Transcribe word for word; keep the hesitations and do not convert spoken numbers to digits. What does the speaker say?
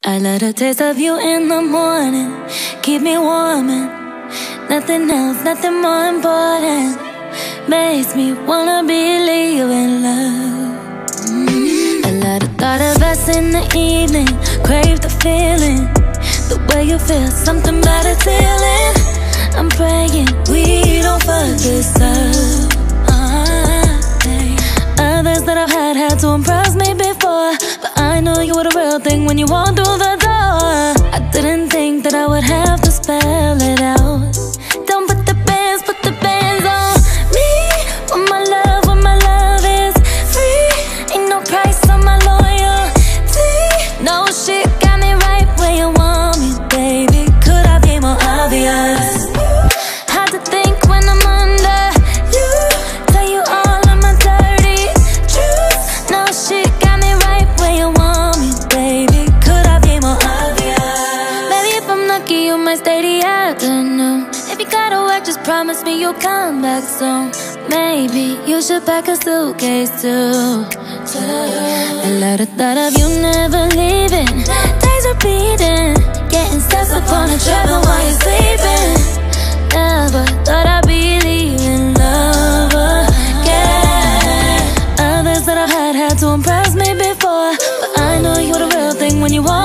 I let a taste of you in the morning, keep me warming. Nothing else, nothing more important makes me wanna believe in love. mm. I let a thought of us in the evening, crave the feeling, the way you feel, something about a feeling. I'm praying we don't fuck this up. Others that I've had had to impress me before, but I knew you were the real thing when you walked through the door. I didn't think that I would have to spell it out. Don't put the bands, put the bands on me. When my love, when my love is free, ain't no price on my loyalty. No shit got me right where you want me, baby. Could I be more obvious? Hard to think when I'm under you, tell you all of my dirty truth. No shit got me right where you want me, baby. Could I be more obvious? Maybe if I'm lucky you might stay the afternoon. If you gotta work, just promise me you'll come back soon. Maybe you should pack a suitcase too. I let a thought of you never leaving, days repeating, getting stuck upon a travel while you're sleeping. Never thought I'd believe in love again. Others that I've had had to impress me before, but I know you were the real thing when you walked